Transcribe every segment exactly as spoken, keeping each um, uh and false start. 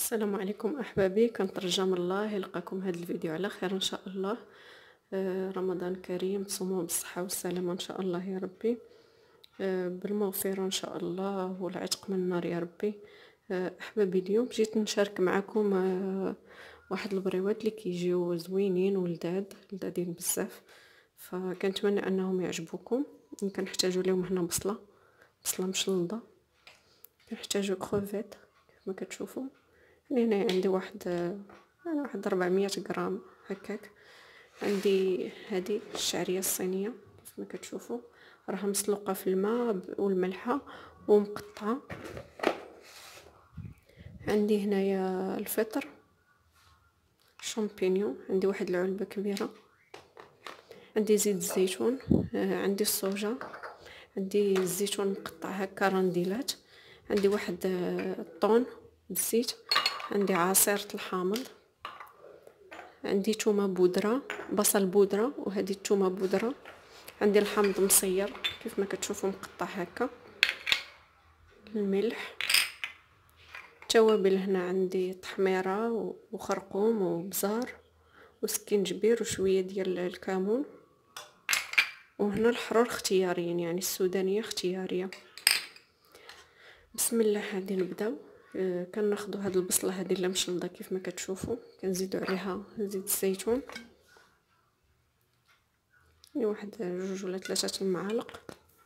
السلام عليكم احبابي، كنترجى من الله يلقاكم هذا الفيديو على خير ان شاء الله. آه، رمضان كريم، تصوموا بالصحه والسلامه ان شاء الله يا ربي، آه، بالمغفره ان شاء الله والعتق من النار يا ربي. آه، احبابي، اليوم جيت نشارك معكم آه، واحد البريوات اللي كيجيو زوينين ولذاذ لذاذين بزاف، فكنتمنى انهم يعجبوكم. كنحتاجوا لهم هنا بصله بصله مشلضه، كنحتاجوا كروفيت كيف ما كتشوفوا. يعني هنا عندي واحد انا واحد أربعمية غرام هكاك. عندي هذه الشعريه الصينيه كيف ما كتشوفوا، راها مسلوقه في الماء والملحه ومقطعه. عندي هنايا الفطر شامبينيون، عندي واحد العلبه كبيره. عندي زيت الزيتون، عندي الصوجا، عندي الزيتون مقطع هكا رانديلات، عندي واحد الطون بالزيت، عندي عصيرة الحامض، عندي تومه بودره، بصل بودره، وهذه التومه بودره. عندي الحامض مصير كيف ما كتشوفوا مقطع هكا، الملح، التوابل هنا عندي تحميره وخرقوم وبزار وسكينجبير وشويه ديال الكمون. وهنا الحرور اختياريين، يعني السودانيه اختياريه. بسم الله، غادي نبداو. آه كناخذوا هاد البصله هذه اللي مشلضه كيف ما كتشوفوا، كنزيدوا عليها زيت الزيتون، يعني واحد جوج ولا ثلاثه المعالق،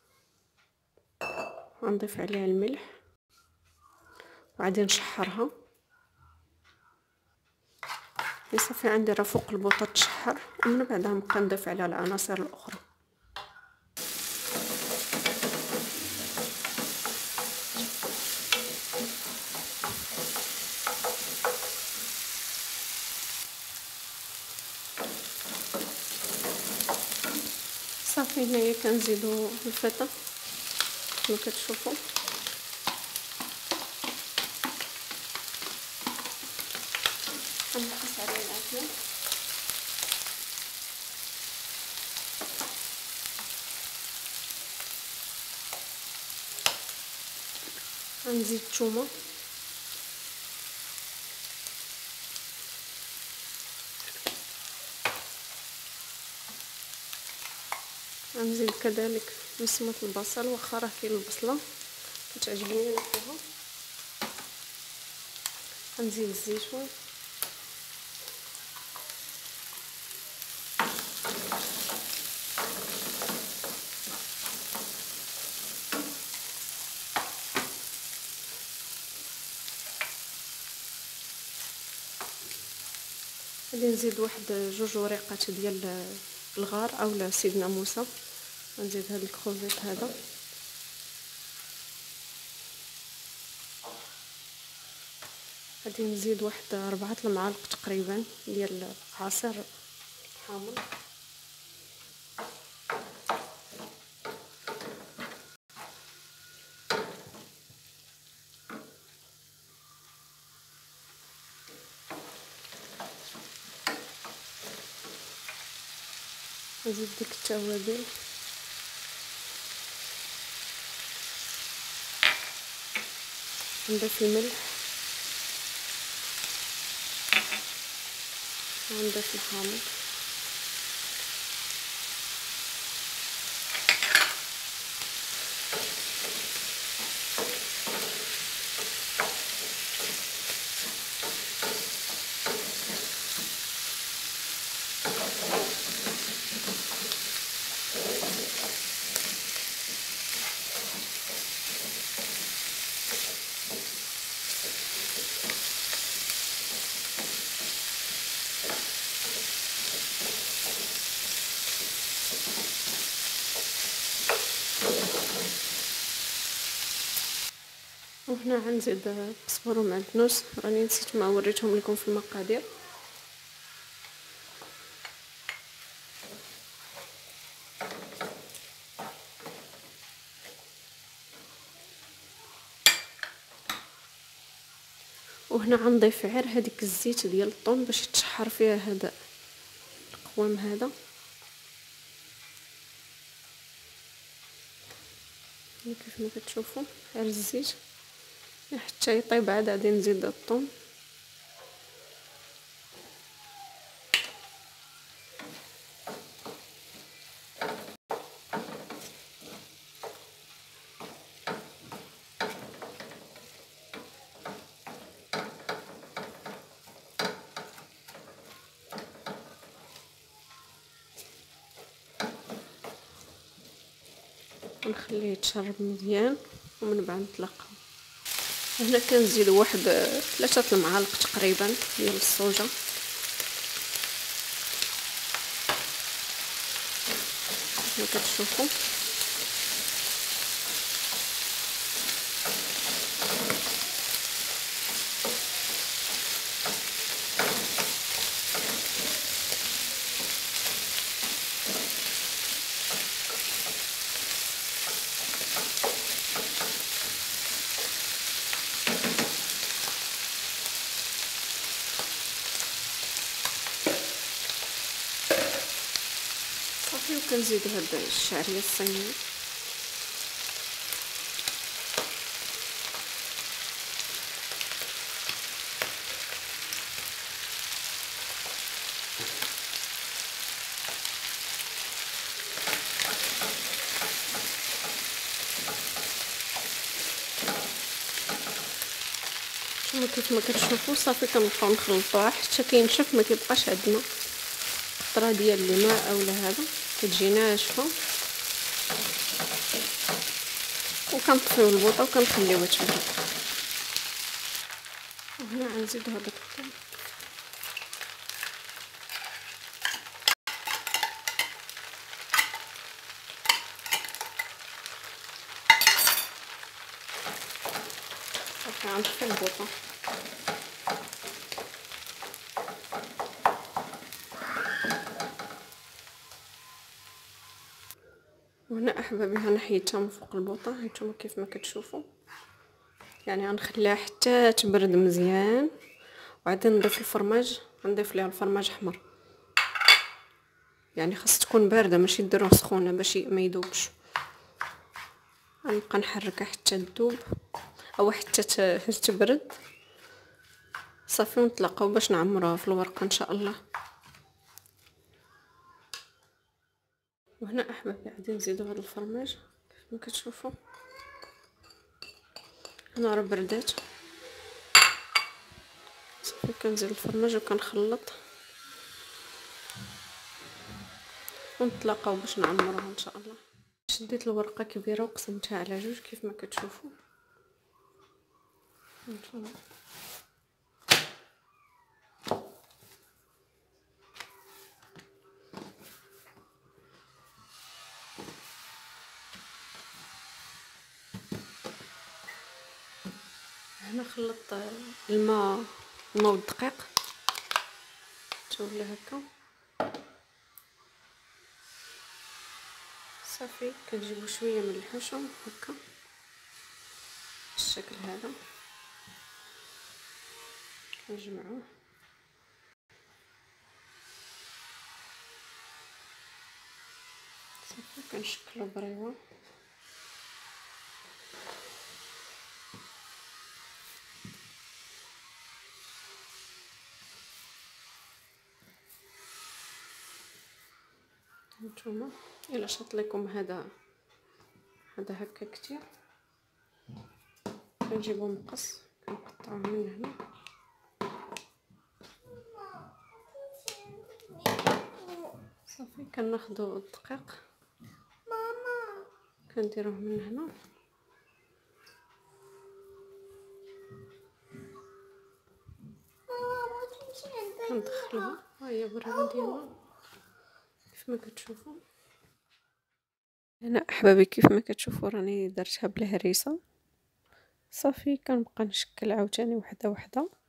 غنضيف عليها الملح وغادي نشحرها. صافي عندي راه فوق البوطه تشحر، ومن بعد نبقى نضيف عليها العناصر الاخرى. صافي هنايا كنزيدو الفطر كما كتشوفوا، غنقص عليه العافيه. غنزيد الثومه، غنزيد كذلك نسمه البصل، واخا راه كاين البصله كتعجبني انا فيها. غنزيد الزيتون، غادي نزيد واحد جوج وريقات ديال الغار اولا سيدنا موسى. غنزيد هذا الكروفيت هذا، غادي نزيد واحد أربعة المعالق تقريبا ديال عصير الحامض. نزيد ديك التوابل، نضيف الملح، ونضيف الحامض، وهنا غنزيد قزبر ومعدنوس. راني نسيت ما وريتهم لكم في المقادير. وهنا غنضيف غير هذيك الزيت ديال الطون باش يتشحر فيها هذا القوام هذا. كيف ما كتشوفوا غير الزيت حتى يطيب، عاد غادي نزيد الطون ونخليه يتشرب مزيان ومن بعد نطلقه. هنا كنزيد واحد ثلاثة المعالق تقريبا ديال الصوجه كما كتشوفوا. صافي وكنزيد هاد الشعريه الصينيه. نتوما كيف ما كتشوفوا صافي كنبقاو نخلطوها حتى كينشف، ما كيبقاش عندنا قطره ديال الماء اولا هذا، كتجي ناشفه. وكنطفيو البوطه وكنخليوها تبرد. وهنا غنزيدو هذا الثوم. صافي غنطفي البوطه. وهنا احبابي غنحيدها من فوق البوطه، هانتوما كيف ما كتشوفوا. يعني غنخليها حتى تبرد مزيان، وعاد نضيف الفرماج. غنضيف ليها الفرماج احمر، يعني خاص تكون بارده ماشي ديروها سخونه باش ما يذوبش. غنبقى نحركها حتى تذوب او حتى تبرد صافي، ونطلقوا باش نعمروها في الورقه ان شاء الله. وهنا احبابي غادي نزيدو هذا الفرماج كيف ما كتشوفوا. انا راه بردات صافي، كنزيد الفرماج وكنخلط ونطلقوا باش نعمروها ان شاء الله. شديت الورقه كبيره وقسمتها على جوج كيف ما كتشوفوا. هانتوما هنا خلطت الماء الماء والدقيق تولي هكا. صافي كنجيبو شويه من الحشم هكا بالشكل هذا، كنجمعوه صافي كنشكلو بريوه. هانتوما الا شاط لكم هذا هذا هكا كتير، كنجيبو مقص كنقطعوه من هنا صافي. كناخدو الدقيق كنديروه من هنا كندخلوها. ها هي بريوه ديالنا كيف ما كتشوفوا. هنا احبابي كيف ما كتشوفوا راني درتها بالهريسه صافي. كنبقى نشكل عاوتاني وحده وحده.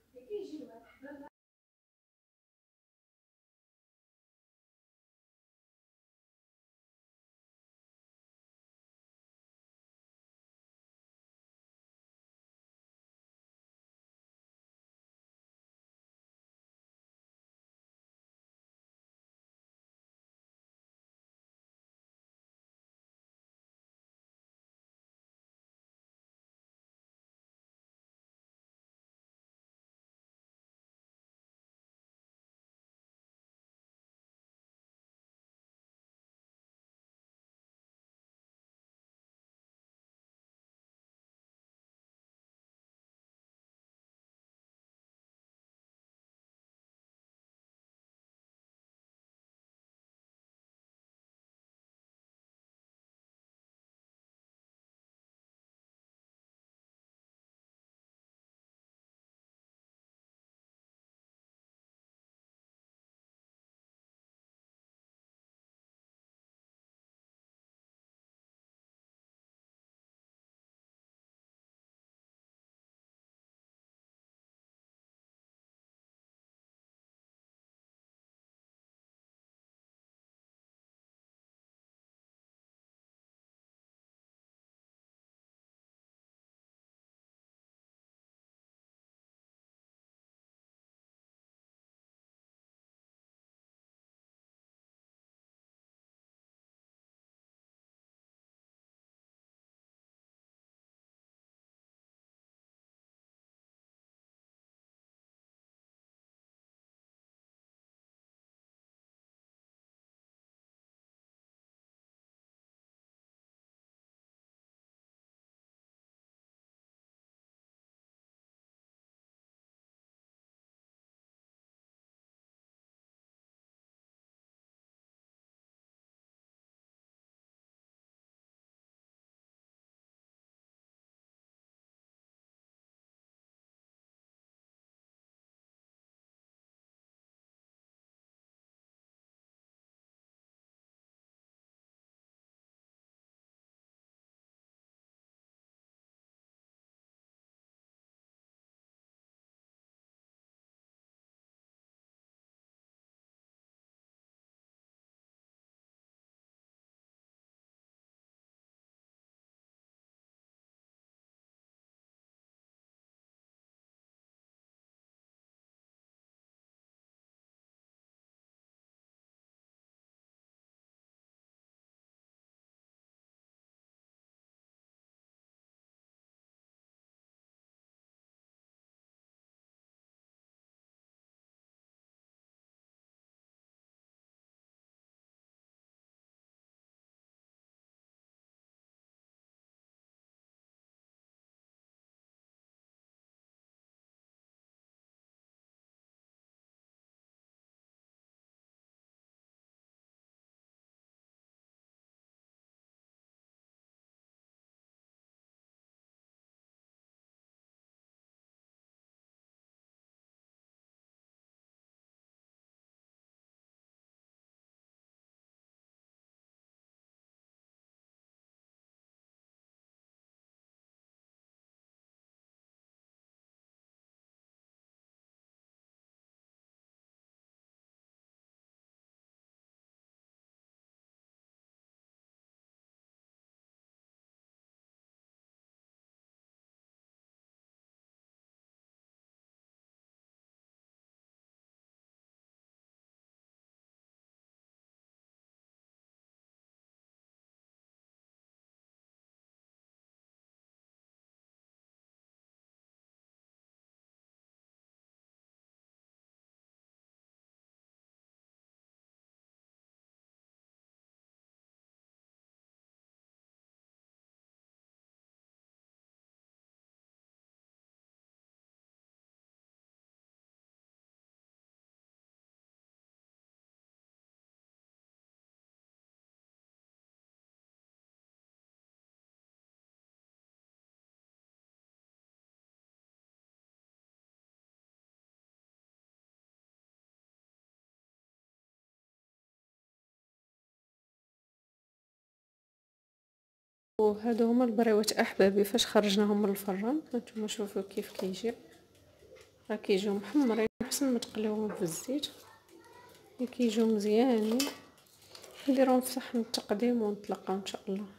وهادو هما البريوات احبابي فاش خرجناهم من الفران. هانتوما شوفوا كيف كيجي، راه كيجيو محمرين احسن ما تقليوهم في الزيت، كيجيو مزيانين. نديرهم في صحن التقديم ونتلاقاو ان شاء الله.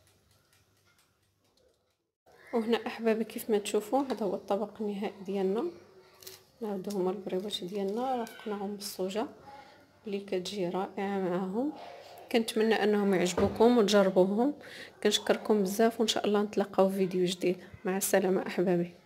وهنا احبابي كيف ما تشوفوا هذا هو الطبق النهائي ديالنا. هادو هما البريوات ديالنا رقناهم بالصوجه اللي كتجي رائعه معاهم. كنتمنى انهم يعجبوكم وتجربوهم. كنشكركم بزاف وان شاء الله نتلاقاو في فيديو جديد. مع السلامه احبابي.